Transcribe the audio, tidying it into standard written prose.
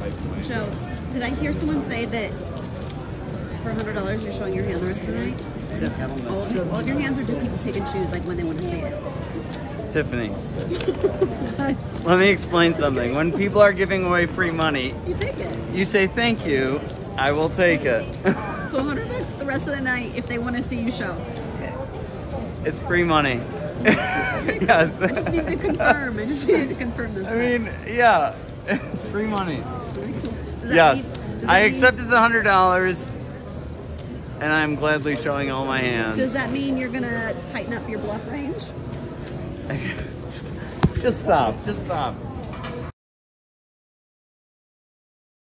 Joe, did I hear someone say that for $100 you're showing your hand the rest of the night? All of your hands, or do people pick and choose like when they want to see it? Tiffany, let me explain something. When people are giving away free money, You take it. you say thank you, I will take it. So $100 the rest of the night if they want to see you show. It's free money. Yes. I just need to confirm. I just needed to confirm this. I mean, yeah, free money. Does that Yes, mean- does I that mean- accepted the $100, and I'm gladly showing all my hands. Does that mean you're gonna tighten up your bluff range? Just stop. Just stop.